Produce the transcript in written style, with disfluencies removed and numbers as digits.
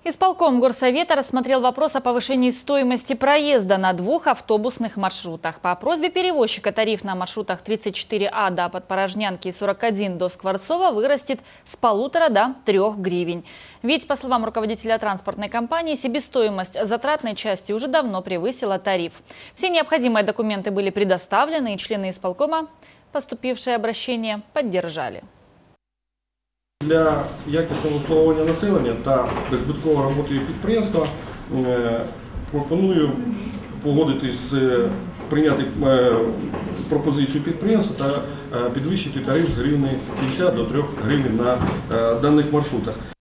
Исполком Горсовета рассмотрел вопрос о повышении стоимости проезда на 2 автобусных маршрутах. По просьбе перевозчика тариф на маршрутах 34А до Подпорожнянки и 41 до Скворцова вырастет с 1,5 до 3 гривен. Ведь, по словам руководителя транспортной компании, себестоимость затратной части уже давно превысила тариф. Все необходимые документы были предоставлены, и члены исполкома поступившее обращение поддержали. Для якісного обслуговування населення та беззбиткової роботи підприємства пропоную погодитись, прийняти пропозицію підприємства та підвищити тариф з гривні 50 до 3 гривень на даних маршрутах.